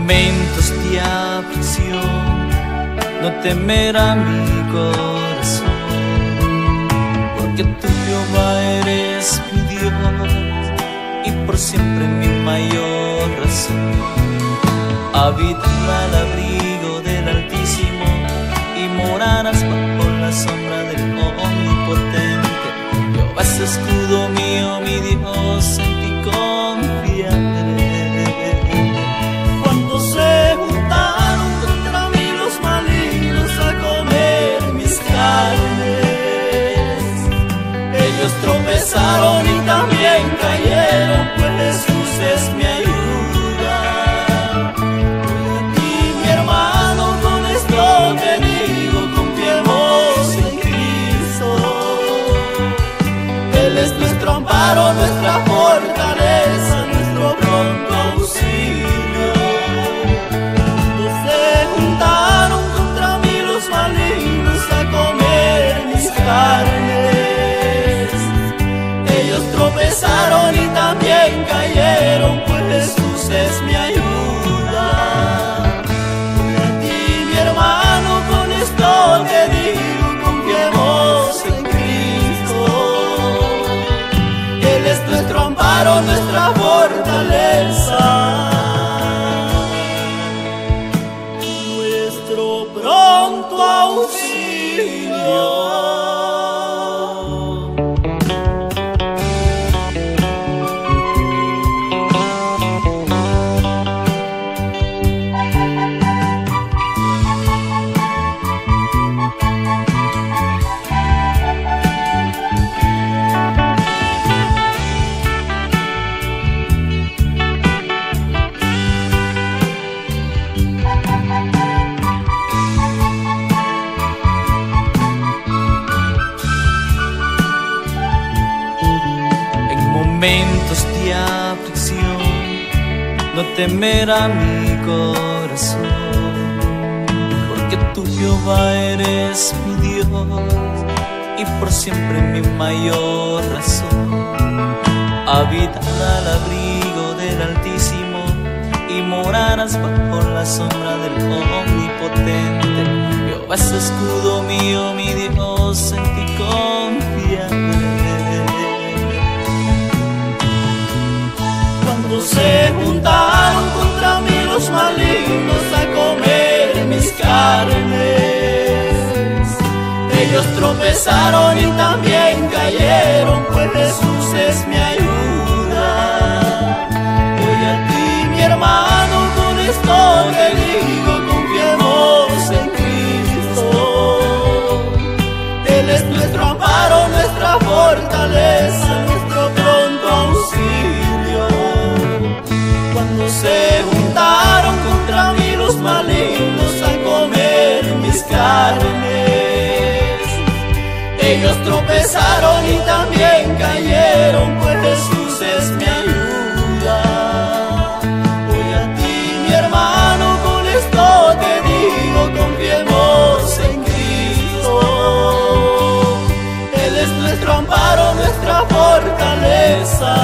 momentos de aflicción no temerá mi corazón, porque tú, Jehová, eres mi Dios y por siempre mi mayor razón. Habitar al abrigo del Altísimo y morarás bajo la sombra del Omnipotente. Jehová es escudo mío, mi Dios, en ti confiaré. Cuando se juntaron contra mí los malignos a comer mis carnes, ellos tropezaron y también cayeron, pues Jesús es mi ayuda. Voy a ti, mi hermano, con esto te digo, confiemos en Cristo. Él es nuestro amparo, nuestra fortaleza, nuestro pronto auxilio. Cuando se juntaron contra mí los malignos a comer mis carnes, ellos tropezaron y también cayeron, pues Jesús es mi ayuda. Voy a ti, mi hermano, con esto te digo, confiemos en Cristo. Él es nuestro amparo, nuestra fortaleza, nuestro pronto auxilio. Momentos de aflicción no temerá mi corazón, porque tú, Jehová, eres mi Dios y por siempre mi mayor razón. Habitar al abrigo del Altísimo y morarás bajo la sombra del Omnipotente. Jehová es escudo mío, mi Dios, en ti confiaré. Cuando se juntaron contra mí los malignos a comer mis carnes, ellos tropezaron y también cayeron, pues Jesús es mi ayuda. Voy a ti, mi hermano, con esto te digo, confiemos en Cristo. Él es nuestro amparo, nuestra fortaleza, nuestro pronto auxilio. Cuando se juntaron contra mí los malignos a comer mis carnes, ellos tropezaron y también cayeron, pues Jesús es mi ayuda. Voy a ti, mi hermano, con esto te digo, confiemos en Cristo. Él es nuestro amparo, nuestra fortaleza,